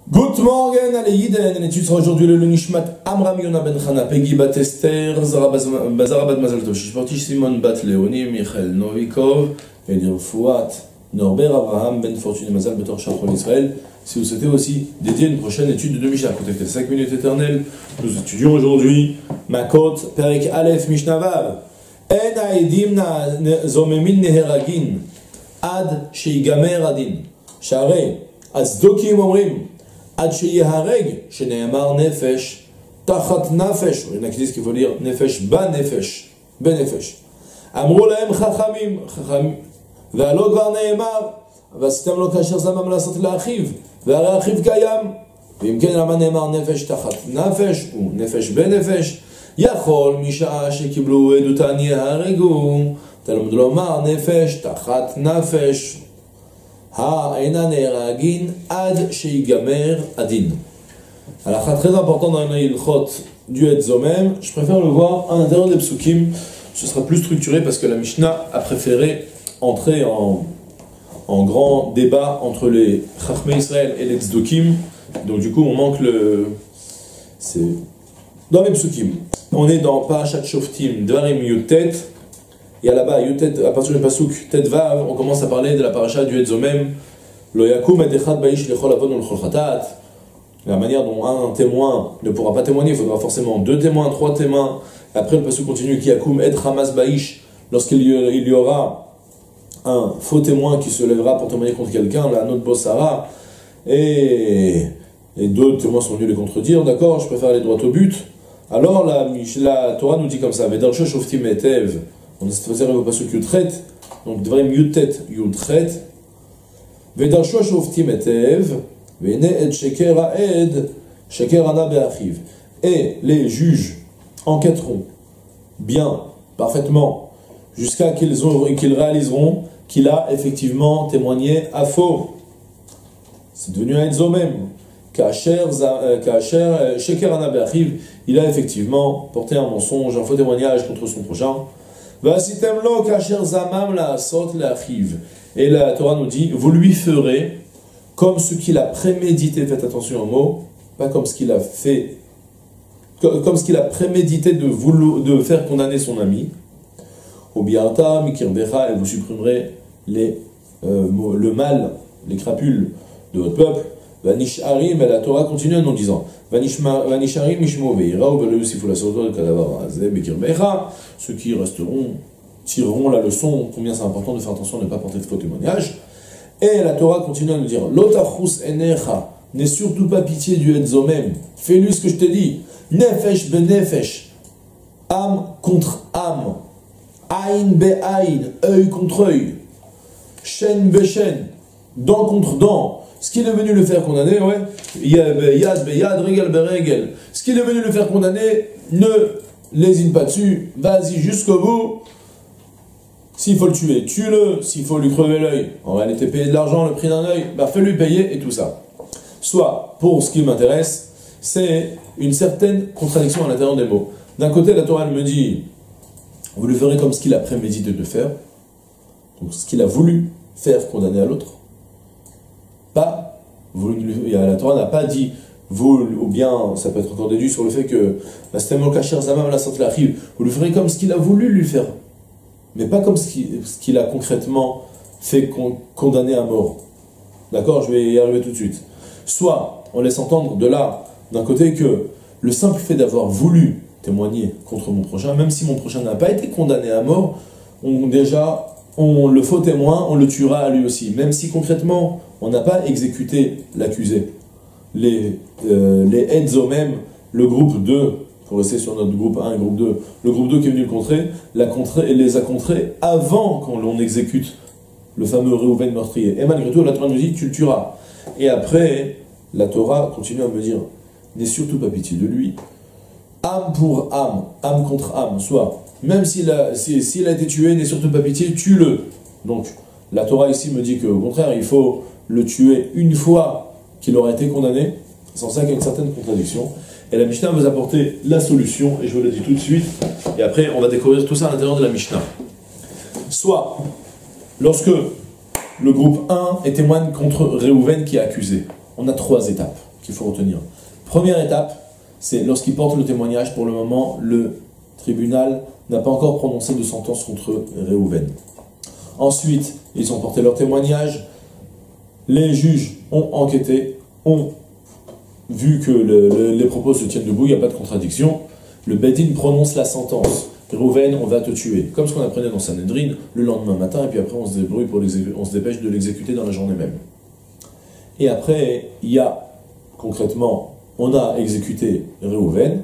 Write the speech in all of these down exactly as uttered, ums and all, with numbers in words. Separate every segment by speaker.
Speaker 1: Good morning, allez Yiden, l'étude sera aujourd'hui le Nishmat Amram Yona Ben Chana, Peggy Bat Esther, Zara Bat Mazal Tov, Shishporti Simon Bat Leoni, Michael Novikov, et Dirfouat, Norbert Abraham Ben Fortuné Mazal Betor Shachol Israël. Si vous souhaitez aussi dédier une prochaine étude de Mishnah, contactez cinq minutes éternelles. Nous étudions aujourd'hui Makot, Perek Aleph Mishnah Vav. En Aedim Zomemin Neheragin, Ad Sheigamer Adin, Share, Azdokim Omrim. Ad sheyehareg, shene'amar nefesh, tachat nafesh. Il y en a qui disent qu'il faut lire nefesh ba nefesh, ben nefesh. Amru lahem chachamim, chachamim. Ve'alo dvar ne'emar, v'asitem lo kasher zamam lasot la'achiv, ve'are achiv kayam. Ve'im ken lama ne'emar nefesh tachat nafesh, ou nefesh ben nefesh. Yachol misha'a shekiblu edutan yeharegu, talmud lomar nefesh tachat nafesh. Ha ena ne'eragin ad sheigamer adin. Alors, très important dans les ilchot du Etzomem, je préfère le voir à l'intérieur des psukim. Ce sera plus structuré parce que la Mishnah a préféré entrer en, en grand débat entre les Chachmei Israël et les Tzdokim. Donc du coup, on manque le... C'est dans les psukim. On est dans Parashat Shoftim, Dvarim Yutet. Et là-bas, à partir du pasuk Tet Vav, on commence à parler de la paracha du Etzomem, Lo yakum et echad baish lechol avon ul chol chatat. La manière dont un témoin ne pourra pas témoigner, il faudra forcément deux témoins, trois témoins. Après, le pasuk continue qui yakum et hamas baish, lorsqu'il y aura un faux témoin qui se lèvera pour témoigner contre quelqu'un, la note bossara, et, et d'autres témoins sont venus les contredire, d'accord, je préfère aller droit au but. Alors la, la Torah nous dit comme ça, Vedarsho shoftim etev. On se faisait au pasuk Yutret, donc Dvarim Yutet Yutret. Vedarsho shoftim etev, vene et sheker haed, sheker ana be'achiv. Et les juges enquêteront bien, parfaitement, jusqu'à qu'ils qu'ils réaliseront qu'il a effectivement témoigné à faux. C'est devenu un Etzomem. Kacher sheker ana be'achiv, il a effectivement porté un mensonge, un faux témoignage contre son prochain. Et la Torah nous dit, vous lui ferez comme ce qu'il a prémédité, faites attention au mot, pas comme ce qu'il a fait, comme ce qu'il a prémédité de, vouloir, de faire condamner son ami. Et vous supprimerez les, euh, le mal, les crapules de votre peuple. Vanisharim, et la Torah continue en nous disant Vanisharim mishmo veira ou velusifou la soto kadavara ze bekirbecha. Ceux qui resteront tireront la leçon combien c'est important de faire attention de ne pas porter de faux témoignages. Et la Torah continue à nous dire Lotachus enecha, n'aie surtout pas pitié du Etzomem, fais-lui ce que je t'ai dit, nefesh ben nefesh, âme contre âme, aïn be aïn, œil contre œil, shen be shen, dent contre dent. Ce qu'il est venu le faire condamner, ouais, yad be yad, regel be regel. Ce qu'il est venu le faire condamner, ne lésine pas dessus, vas-y jusqu'au bout. S'il faut le tuer, tue-le. S'il faut lui crever l'œil, en réalité payer de l'argent, le prix d'un œil, bah fais-lui payer et tout ça. Soit, pour ce qui m'intéresse, c'est une certaine contradiction à l'intérieur des mots. D'un côté, la Torah me dit, vous le ferez comme ce qu'il a prémédité de faire, donc ce qu'il a voulu faire condamner à l'autre. Pas, vous, la Torah n'a pas dit, vous, ou bien, ça peut être encore déduit sur le fait que vous le ferez comme ce qu'il a voulu lui faire, mais pas comme ce qu'il qu'il a concrètement fait con, condamner à mort. D'accord, je vais y arriver tout de suite. Soit, on laisse entendre de là, d'un côté, que le simple fait d'avoir voulu témoigner contre mon prochain, même si mon prochain n'a pas été condamné à mort, on déjà, on, le faux témoin, on le tuera à lui aussi, même si concrètement, on n'a pas exécuté l'accusé. Les, euh, les Etzomem, le groupe deux, pour rester sur notre groupe un et groupe deux, le groupe deux qui est venu le contrer, l'a contré, les a contrés avant qu'on l'on exécute le fameux Réhouven meurtrier. Et malgré tout, la Torah nous dit, tu le tueras. Et après, la Torah continue à me dire, n'aie surtout pas pitié de lui. Âme pour âme, âme contre âme, soit, même s'il a, s'il a été tué, n'aie surtout pas pitié, tue-le. Donc, la Torah ici me dit qu'au contraire, il faut le tuer une fois qu'il aura été condamné, sans ça qu'il y a une certaine contradiction. Et la Mishnah va vous apporter la solution, et je vous le dis tout de suite, et après on va découvrir tout ça à l'intérieur de la Mishnah. Soit, lorsque le groupe un est témoigne contre Réhouven qui est accusé, on a trois étapes qu'il faut retenir. Première étape, c'est lorsqu'ils portent le témoignage, pour le moment, le tribunal n'a pas encore prononcé de sentence contre Réhouven. Ensuite, ils ont porté leur témoignage, les juges ont enquêté, ont vu que le, le, les propos se tiennent debout, il n'y a pas de contradiction, le Bedin prononce la sentence. Réhouven, on va te tuer. Comme ce qu'on apprenait dans Sanhedrin, le lendemain matin, et puis après on se débrouille pour on se dépêche de l'exécuter dans la journée même. Et après, il y a, concrètement, on a exécuté Réhouven,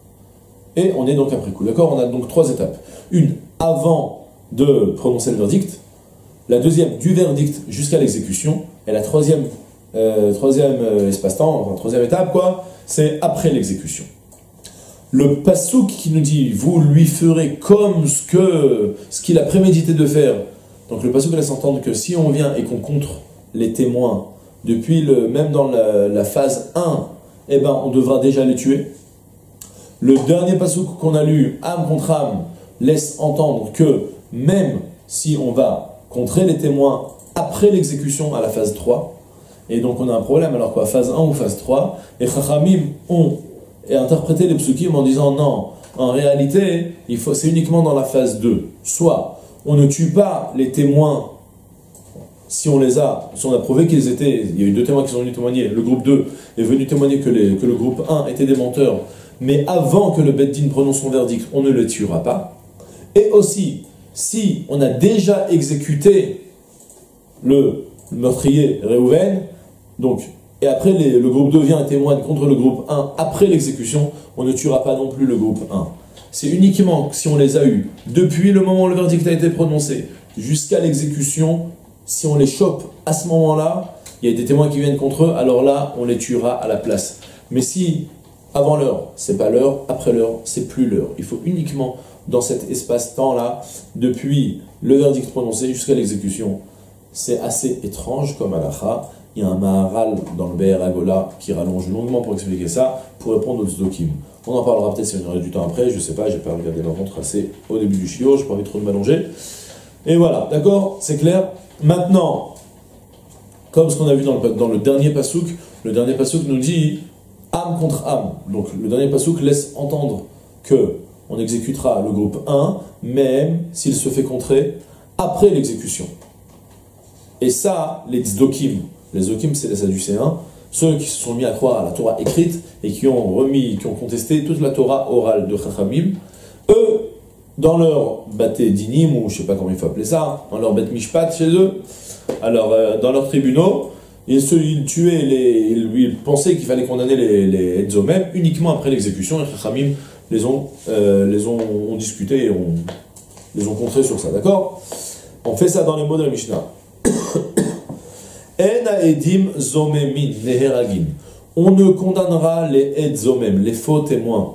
Speaker 1: et on est donc après coup. D'accord? On a donc trois étapes. Une, avant de prononcer le verdict, la deuxième, du verdict jusqu'à l'exécution, et la troisième, euh, troisième euh, espace-temps, enfin troisième étape, quoi, c'est après l'exécution. Le passouk qui nous dit « vous lui ferez comme ce que ce qu'il a prémédité de faire ». Donc le passouk laisse entendre que si on vient et qu'on contre les témoins, depuis le, même dans la, la phase un, eh ben, on devra déjà les tuer. Le dernier passouk qu'on a lu, âme contre âme, laisse entendre que même si on va contrer les témoins après l'exécution à la phase trois, et donc on a un problème, alors quoi, phase un ou phase trois, les chachamim ont et interprété les psukim en disant non, en réalité, il faut, c'est uniquement dans la phase deux. Soit on ne tue pas les témoins si on les a, si on a prouvé qu'ils étaient, il y a eu deux témoins qui sont venus témoigner, le groupe deux est venu témoigner que, les, que le groupe un était des menteurs, mais avant que le Beddin prononce son verdict, on ne le tuera pas. Et aussi, si on a déjà exécuté le meurtrier Réhouven, donc et après, les, le groupe deux vient et témoigne contre le groupe un. Après l'exécution, on ne tuera pas non plus le groupe un. C'est uniquement si on les a eus depuis le moment où le verdict a été prononcé jusqu'à l'exécution, si on les chope à ce moment-là, il y a des témoins qui viennent contre eux, alors là, on les tuera à la place. Mais si, avant l'heure, c'est pas l'heure, après l'heure, c'est plus l'heure. Il faut uniquement, dans cet espace-temps-là, depuis le verdict prononcé jusqu'à l'exécution. C'est assez étrange comme halakha. Il y a un Maharal dans le Be'er Agola qui rallonge longuement pour expliquer ça, pour répondre aux tzdokim. On en parlera peut-être si on aurait du temps après, je sais pas, j'ai pas regardé ma montre assez au début du shiur, j'ai pas envie trop de m'allonger. Et voilà, d'accord, c'est clair. Maintenant, comme ce qu'on a vu dans le, dans le dernier pasouk, le dernier pasouk nous dit âme contre âme. Donc le dernier pasouk laisse entendre que on exécutera le groupe un, même s'il se fait contrer après l'exécution. Et ça, les tzdokim, les Zokim, c'est les Sadducéens, ceux qui se sont mis à croire à la Torah écrite et qui ont remis, qui ont contesté toute la Torah orale de Chachamim. Eux, dans leur Baté Dinim, ou je ne sais pas comment il faut appeler ça, dans leur Bet Mishpat chez eux, alors euh, dans leurs tribunaux, ils, se, ils tuaient, les, ils, ils pensaient qu'il fallait condamner les, les Edzomem uniquement après l'exécution, et Chachamim les ont, euh, les ont, ont discuté et ont, les ont contrés sur ça, d'accord? On fait ça dans les mots de la Mishnah. On ne condamnera les Edzomem, les faux témoins.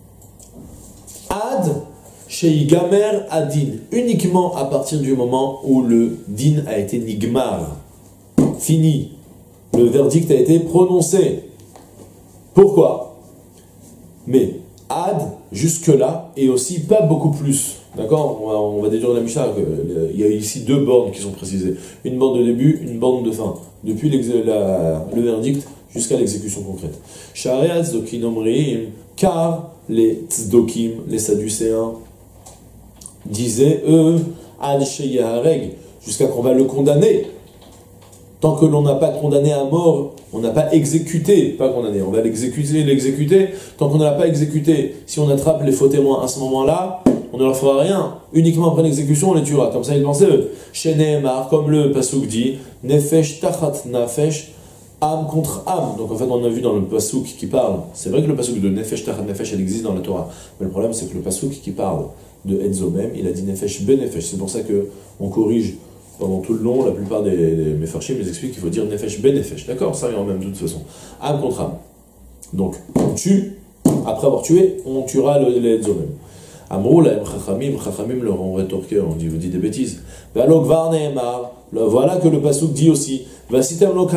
Speaker 1: Ad Sheigamer Adin, uniquement à partir du moment où le din a été nigmar, fini. Le verdict a été prononcé. Pourquoi? Mais Ad, jusque-là, et aussi pas beaucoup plus. D'accord? On va, on va déduire de la Mishnah qu'il y a ici deux bornes qui sont précisées. Une borne de début, une borne de fin. Depuis la, le verdict jusqu'à l'exécution concrète. Sha'arei tzdokim omrim, car les tzdokim, les sadducéens, disaient, eux, ad sheyahareg, jusqu'à qu'on va le condamner. Tant que l'on n'a pas condamné à mort, on n'a pas exécuté, pas condamné, on va l'exécuter, l'exécuter. Tant qu'on ne l'a pas exécuté, si on attrape les faux témoins à ce moment-là, on ne leur fera rien. Uniquement après l'exécution, on les tuera. Comme ça, ils pensaient eux. Chez Nehemar, comme le Passouk dit, Nefesh tachat nefesh, âme contre âme. Donc en fait, on a vu dans le Passouk qui parle, c'est vrai que le Passouk de Nefesh tachat nefesh, elle existe dans la Torah. Mais le problème, c'est que le Passouk qui parle de Edzomem, il a dit Nefesh benefesh. C'est pour ça qu'on corrige pendant tout le long, la plupart des, des Mefarshim les expliquent qu'il faut dire Nefesh benefesh. D'accord? Ça vient en même de toute façon. Âme contre âme. Donc, on tue, après avoir tué, on tuera le, les Edzomem. Amrou la Chachamim, Chachamim leur ont rétorqué, on dit, vous dites des bêtises. Voilà que le passouk dit aussi, vous le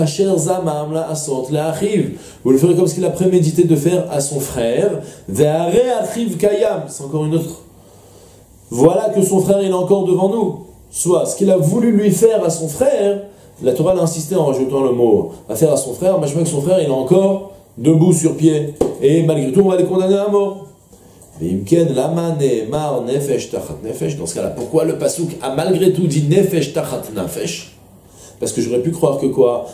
Speaker 1: ferez comme ce qu'il a prémédité de faire à son frère, c'est encore une autre. Voilà que son frère il est encore devant nous. Soit ce qu'il a voulu lui faire à son frère, la Torah a insisté en rajoutant le mot à faire à son frère, mais je vois que son frère il est encore debout sur pied, et malgré tout on va les condamner à mort. Dans ce cas-là, pourquoi le pasouk a malgré tout dit nefesh tachat nafesh? Parce que j'aurais pu croire que quoi?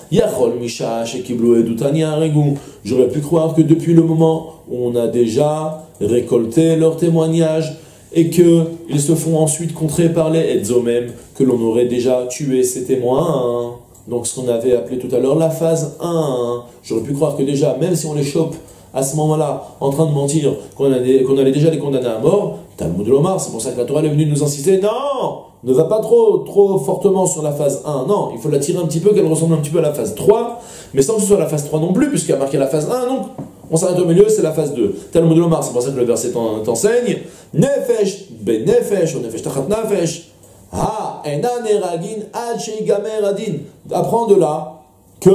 Speaker 1: J'aurais pu croire que depuis le moment où on a déjà récolté leur témoignage et qu'ils se font ensuite contrer par les Edzomem, que l'on aurait déjà tué ces témoins. Donc ce qu'on avait appelé tout à l'heure la phase un. J'aurais pu croire que déjà, même si on les chope à ce moment-là, en train de mentir, qu'on qu'on allait déjà les condamner à mort, Talmud Lomar, c'est pour ça que la Torah est venue nous insister, non, ne va pas trop, trop fortement sur la phase un, non, il faut la tirer un petit peu, qu'elle ressemble un petit peu à la phase trois, mais sans que ce soit la phase trois non plus, puisqu'il y a marqué la phase un, donc on s'arrête au milieu, c'est la phase deux. Talmud Lomar, c'est pour ça que le verset t'enseigne, Nefesh ben Nefesh, ou Nefesh tachat Nafesh, ha, ena neragin ad sheigamer adin. Apprends de là que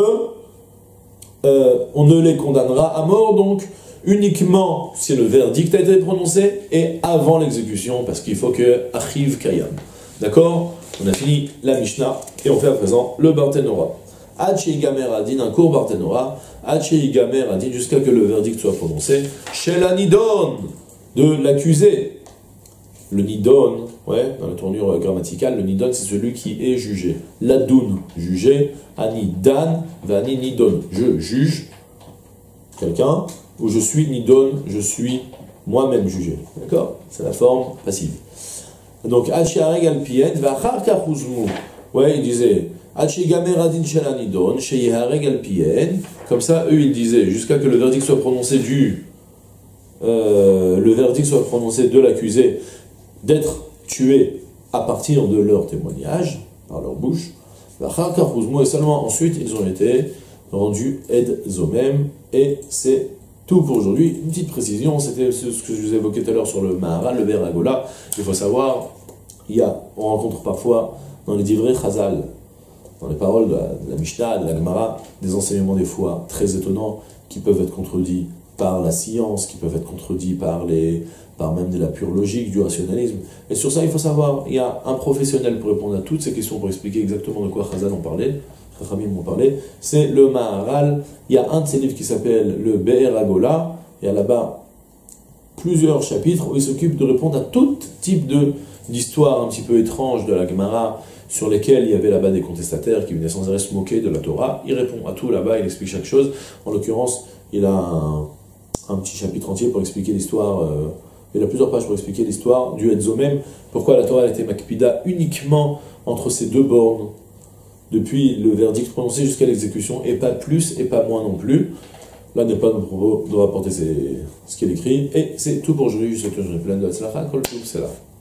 Speaker 1: Euh, on ne les condamnera à mort, donc uniquement si le verdict a été prononcé et avant l'exécution, parce qu'il faut que Achiv Kayam. D'accord? On a fini la Mishnah et on fait à présent le Barthénora. Ad sheigamer adin, un court Barthénora, Ad sheigamer adin, jusqu'à que le verdict soit prononcé, chez la Nidon, de l'accusé. Le Nidon, ouais, dans la tournure grammaticale, le Nidon c'est celui qui est jugé. L'Adoun, jugé. Ani Dan, Vani Nidon. Je juge quelqu'un, ou je suis Nidon, je suis moi-même jugé. D'accord? C'est la forme passive. Donc, Hachiareg Alpien, Vachar Kachuzmu. Ouais, il disait, Hachigamer Adin Shela Nidon, Sheyihareg Alpien. Comme ça, eux, ils disaient, jusqu'à que le verdict soit prononcé du. Euh, le verdict soit prononcé de l'accusé d'être tué à partir de leur témoignage, par leur bouche. Et seulement ensuite, ils ont été rendus Ed Zomem, et c'est tout pour aujourd'hui. Une petite précision, c'était ce que je vous évoquais tout à l'heure sur le Maharal, le Ber Agola. Il faut savoir, il y a, on rencontre parfois dans les divrei Chazal, dans les paroles de la, de la Mishnah, de la Gemara, des enseignements des fois très étonnants qui peuvent être contredits par la science, qui peuvent être contredits par les, par même de la pure logique, du rationalisme. Et sur ça, il faut savoir, il y a un professionnel pour répondre à toutes ces questions, pour expliquer exactement de quoi Chazal en parlait, Chachamim m'ont parlé, c'est le Maharal. Il y a un de ses livres qui s'appelle le Be'er Agola, il y a là-bas plusieurs chapitres où il s'occupe de répondre à tout type de, d'histoires un petit peu étranges de la Gemara, sur lesquelles il y avait là-bas des contestataires qui venaient sans arrêt se moquer de la Torah. Il répond à tout là-bas, il explique chaque chose. En l'occurrence, il a un, un petit chapitre entier pour expliquer l'histoire, euh, il a plusieurs pages pour expliquer l'histoire du Edzomem, pourquoi la Torah a été makpida uniquement entre ces deux bornes, depuis le verdict prononcé jusqu'à l'exécution, et pas plus et pas moins non plus. Là n'est pas notre propos de rapporter ce qu'il écrit, et c'est tout pour aujourd'hui. Je souhaite une journée pleine de Hatzlacha, Kol Tov, c'est là.